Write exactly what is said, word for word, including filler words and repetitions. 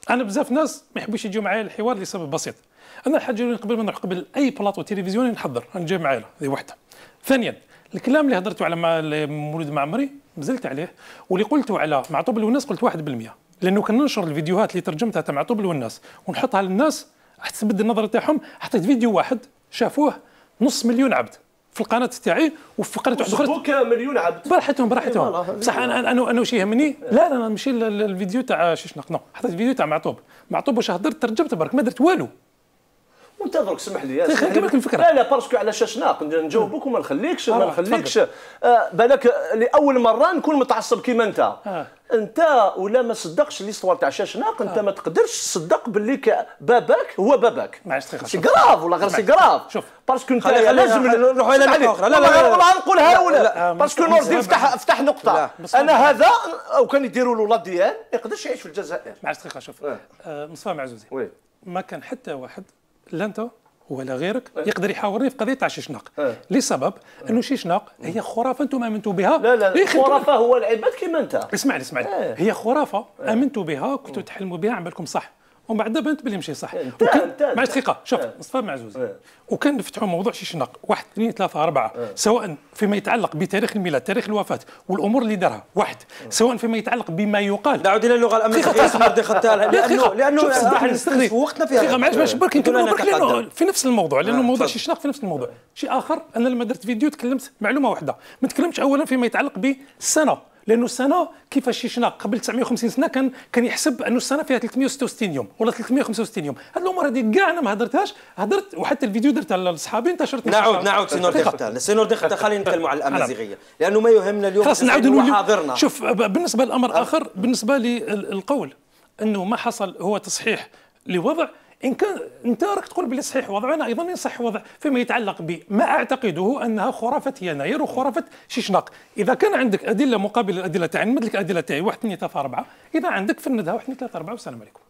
انا بزاف ناس ما يحبوش يجيو معايا الحوار لسبب بسيط. انا الحاجه قبل ما نروح قبل اي بلاطو تلفزيوني نحضر انا جاي معايا هذه وحده. ثانيا الكلام اللي هضرته على مولود معمري مازلت عليه، واللي قلته على معطوب الوناس قلت واحد بالمئة، لانه كننشر الفيديوهات اللي ترجمتها تاع معطوب الوناس ونحطها للناس حتى تبدل النظره تاعهم. حطيت فيديو واحد شافوه نص مليون عبد في القناه تاعي وفي قناه واحده اخرى فيسبوك مليون عبد براحتهم براحتهم. بصح انا انا انا واش يهمني لا لا ماشي الفيديو تاع شيشناق، نو حطيت فيديو تاع معطوب. معطوب واش هضرت ترجمت برك ما درت والو. وانت درك سمح لي كيما الفكره. لا لا باسكو على شاشناق نجاوبك وما نخليكش ما نخليكش آه بالك لاول مره نكون متعصب كيما انت. آه. انت ولا ما صدقش ليستوار تاع شاشناق، انت آه. ما تقدرش تصدق باللي باباك هو باباك. معليش دقيقه سي كراف ولا غير سي كراف. شوف باسكو انت لازم نروحوا الى نقطه اخرى. لا لا لا والله نقولها ولا باسكو نور الدين فتح فتح نقطه. انا هذا او كان يديروا له لا ديان ما يقدرش يعيش في الجزائر. معليش دقيقه شوف آه. مصطفى معزوزي وي ما كان حتى واحد لا انت ولا غيرك يقدر يحاورني في قضيه تاع شيشناق لسبب انه شيشناق هي خرافه انتم امنتوا بها. لا لا خرافه هو العباد كيما انت. اسمعني اسمعني اه. هي خرافه امنتوا بها كنتوا تحلموا بها عن بالكم صح، ومن بعد بنت باللي مشي صح. وكان معليش دقيقه شوف اه. مصطفى معزوز اه. وكان نفتحوا موضوع شيشناق واحد اثنين ثلاثه اربعه اه. سواء فيما يتعلق بتاريخ الميلاد تاريخ الوفاه والامور اللي دارها واحد اه. سواء فيما يتعلق بما يقال. نعود الى اللغه الامنيه لانه لانه راح نستغل وقتنا فيها. دقيقه معليش باش برك نكملوا في نفس الموضوع لانه موضوع شيشناق في نفس الموضوع. شيء اخر انا لما درت فيديو تكلمت معلومه واحده، ما تكلمتش اولا فيما يتعلق بالسنه، لانه السنه كيفاش شيشناق قبل تسعمائة وخمسين سنه كان كان يحسب انه السنه فيها ثلاثمائة وستة وستين يوم ولا ثلاثمائة وخمسة وستين يوم. هاد الامور هذه كاع انا ما هدرتهاش، هدرت وحتى الفيديو درته لاصحابي انتشرت. نعود نعود سي نور دي ختال سي نور دي ختال خلينا نتكلموا على الامازيغيه لانه ما يهمنا اليوم خلاص نعود نولي حاضرنا. شوف بالنسبه للامر اخر بالنسبه للقول انه ما حصل هو تصحيح لوضع، إن كان أنت راك تقول بلي صحيح وضع، أنا أيضا يصح وضع فيما يتعلق بما أعتقده أنها خرافة يناير وخرافة شيشناق. إذا كان عندك أدلة مقابلة للأدلة تاعي نمد لك الأدلة تاعي واحد اثنين ثلاثة أربعة، إذا عندك فندها واحد اثنين ثلاثة أربعة والسلام عليكم.